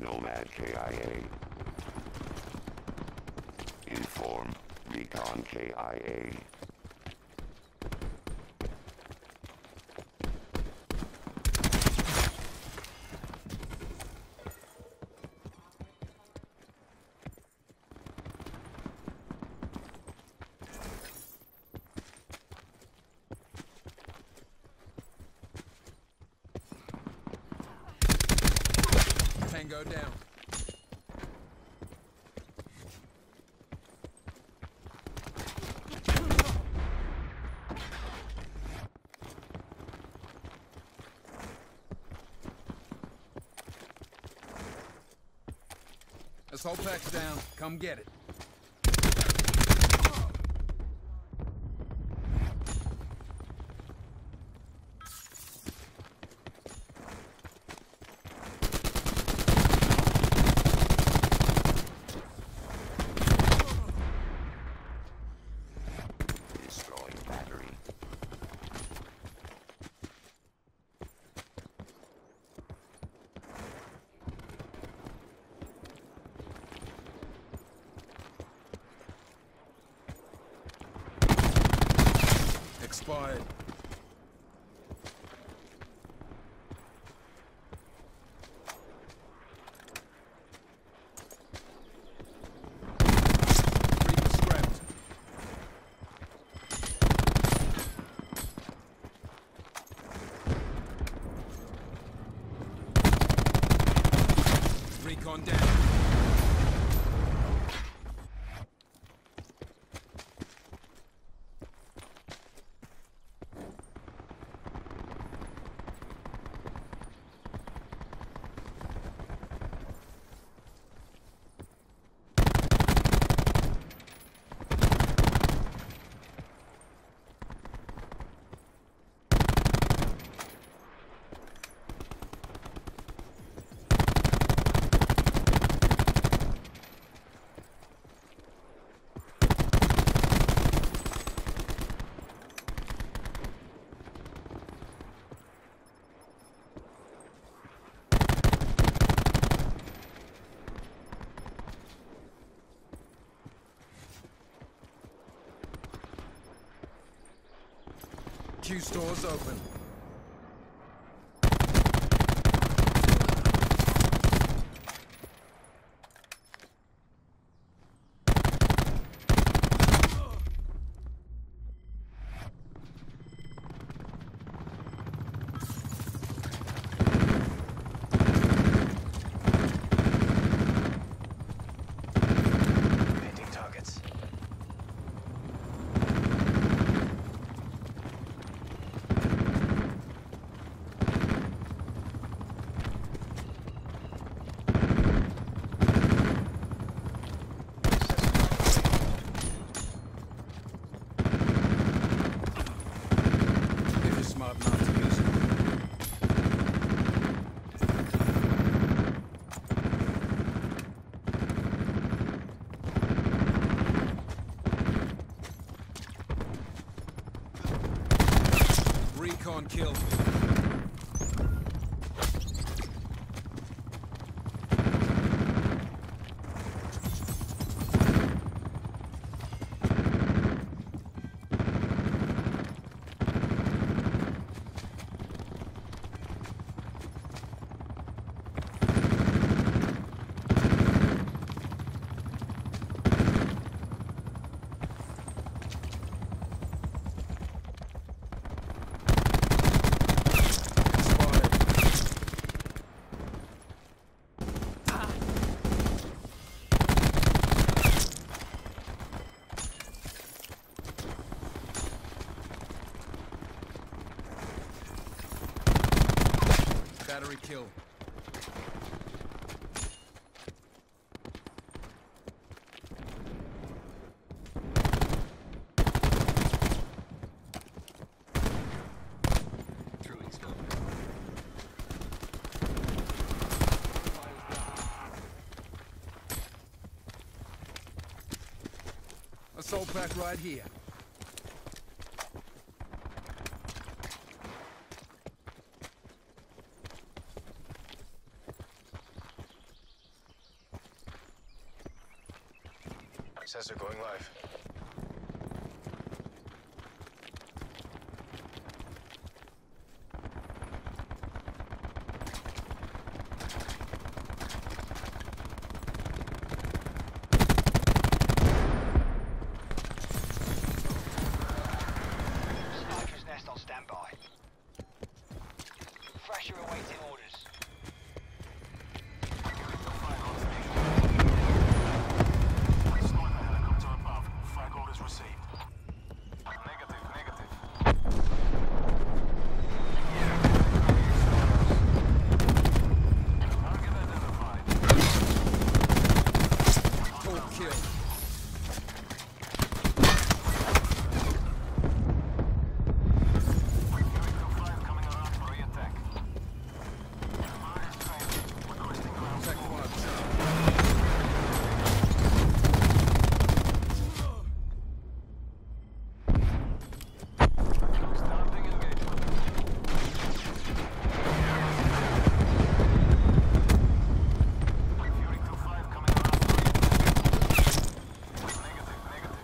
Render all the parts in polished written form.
Nomad KIA. Inform Recon KIA. Tango down. Assault pack's down. Come get it. Destroying battery. Expired. Reaper scrapped. Recon down. Q stores open. Painting targets. If you're smart enough to use it. Recon kill. Battery kill. Assault pack right here. Sensor going live. Sniper's nest on standby. Thrasher awaiting orders. Sniper helicopter above. Flag orders received. Negative, negative. Target identified. Full kill. Coming around for re-attack. Requesting ground Tech support. 5 Charlie. Starting engagement. Fury 2-5 coming around for re-attack. Negative, negative.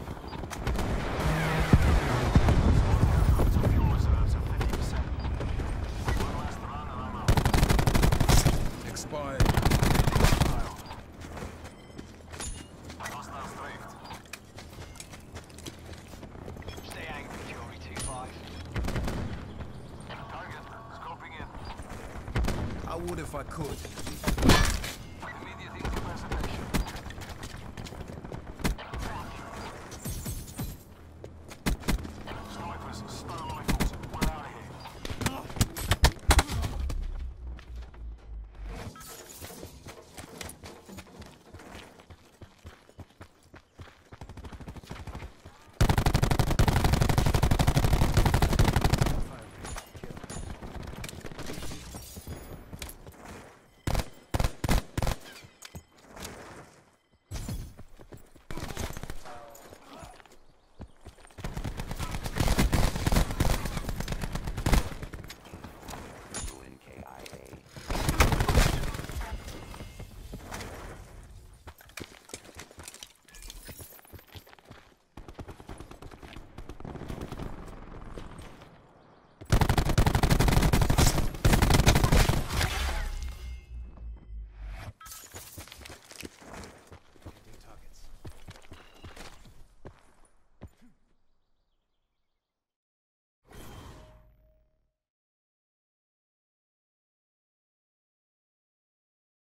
Some fuel reserves of 50%. One last run and I'm out. Expired. Hostile strafed. Stay angry, Fury 2-5. Target, scoping in. I would if I could.